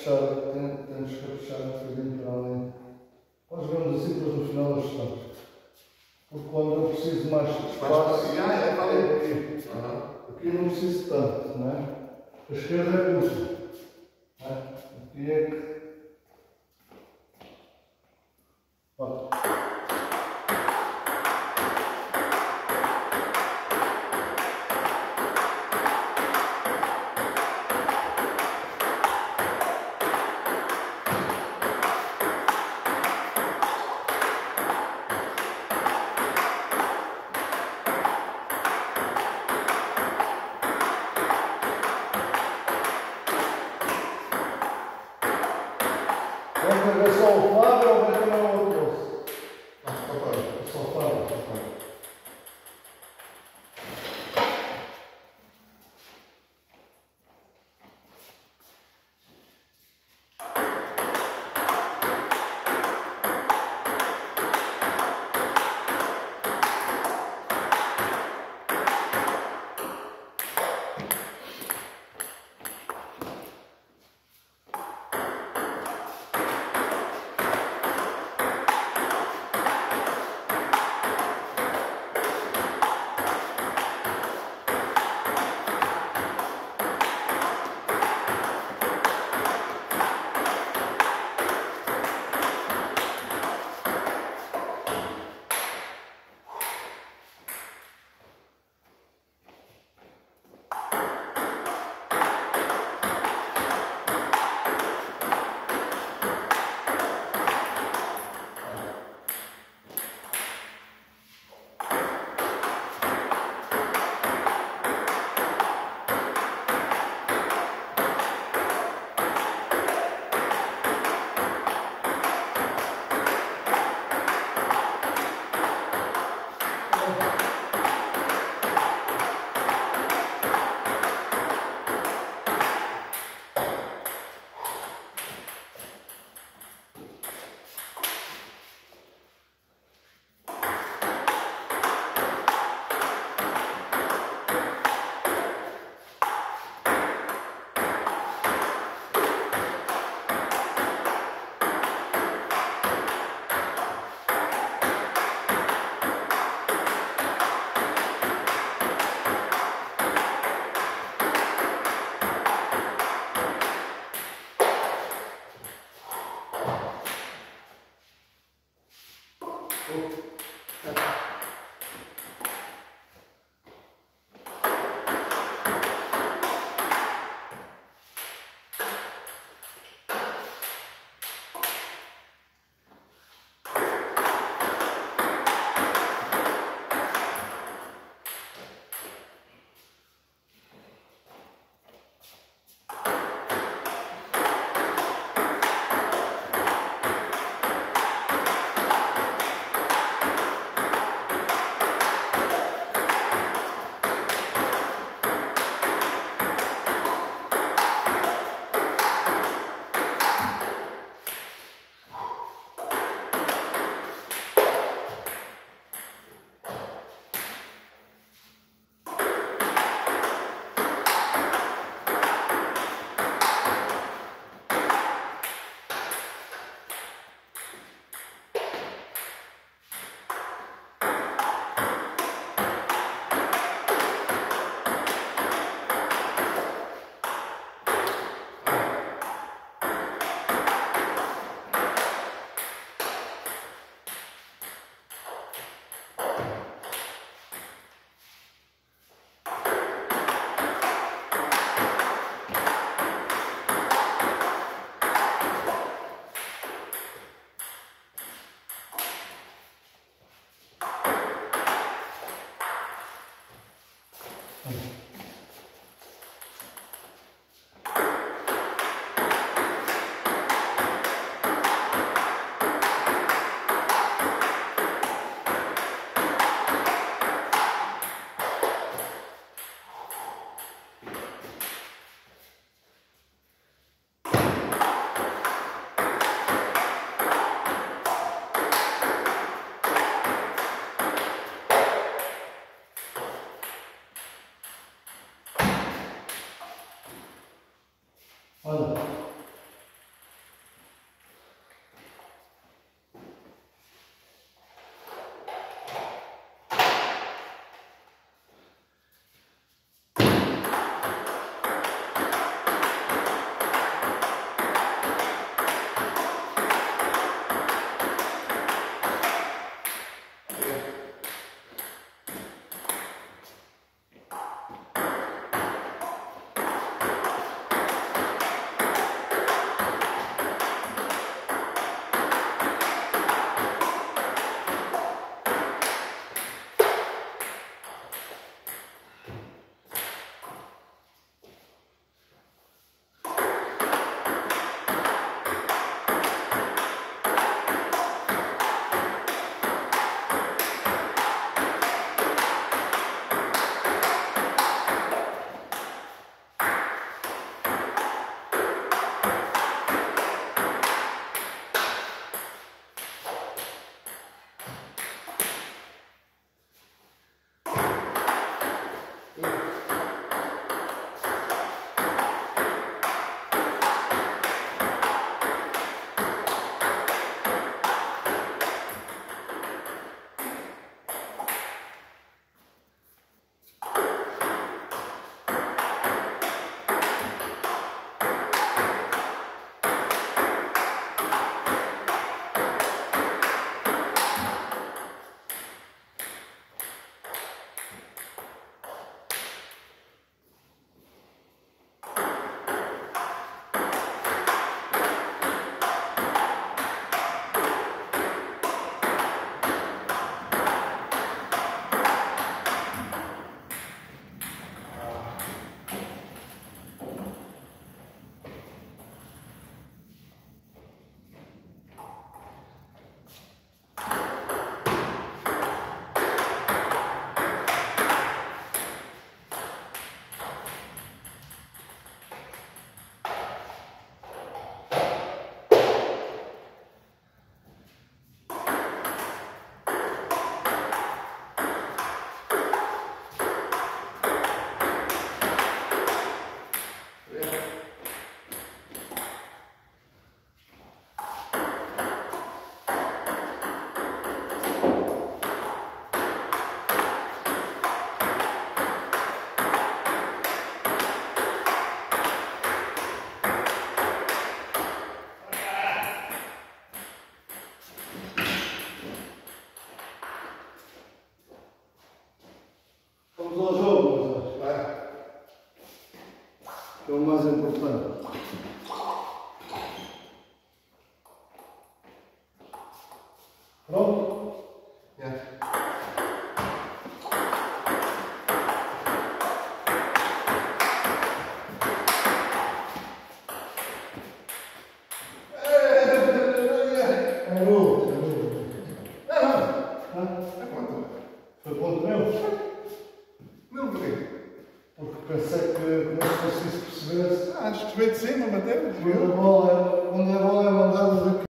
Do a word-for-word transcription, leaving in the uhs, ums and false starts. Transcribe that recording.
puxar, temos que puxar um bocadinho para além. Nós vemos assim, depois no final ajustamos. Porque quando eu preciso mais espaço, aqui, ah, é, vale. aqui, uhum. Aqui eu não preciso tanto, não é? A esquerda é curta. É? Aqui é que. Ó. Vai ver só o fado ou vai ter um outro? Ah, só para. Só o fado. mais importante. Pronto? Yeah. Parou. Não, não. Hã? É quanto? Foi ponto meu? Não, porquê? Porque pensei que como se fosse isso perceber-se. Ah, acho que veio de cima, bateu. Quando a bola é, quando a bola é mandada daqui.